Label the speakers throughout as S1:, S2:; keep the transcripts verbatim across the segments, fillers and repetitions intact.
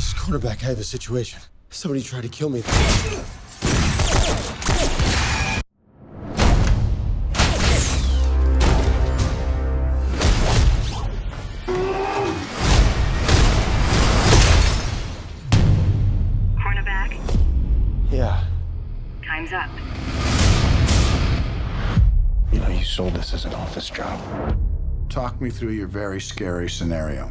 S1: This is cornerback. I have a situation. Somebody tried to kill me.
S2: Cornerback?
S1: Yeah.
S2: Time's up.
S3: You know, you sold this as an office job.
S4: Talk me through your very scary scenario.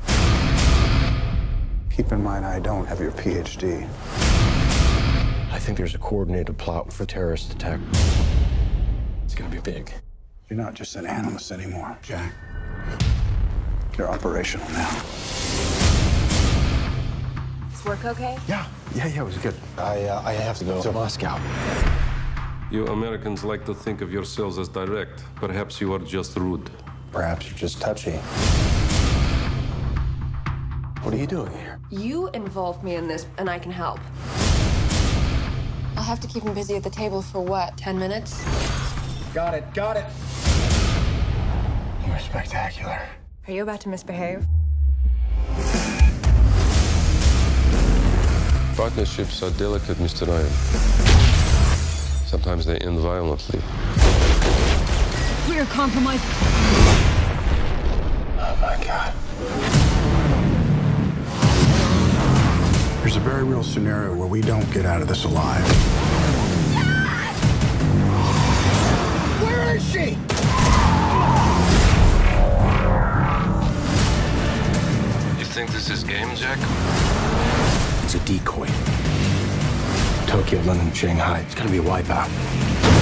S3: Keep in mind, I don't have your P H D.
S5: I think there's a coordinated plot for terrorist attack. It's gonna be big.
S3: You're not just an analyst anymore, Jack. You're operational now.
S6: This work okay?
S3: Yeah, yeah, yeah, it was good.
S1: I, uh, I have to go to Moscow.
S7: You Americans like to think of yourselves as direct. Perhaps you are just rude.
S3: Perhaps you're just touchy. What are you doing here?
S6: You involved me in this, and I can help.
S8: I'll have to keep him busy at the table for what, ten minutes?
S3: Got it, got it. You're spectacular.
S8: Are you about to misbehave?
S7: Partnerships are delicate, Mister Ryan. Sometimes they end violently.
S8: We are compromised.
S3: Oh, my God. There's a very real scenario where we don't get out of this alive. Where is she?
S7: You think this is game, Jack?
S3: It's a decoy. Tokyo, London, Shanghai. It's gonna be a wipeout.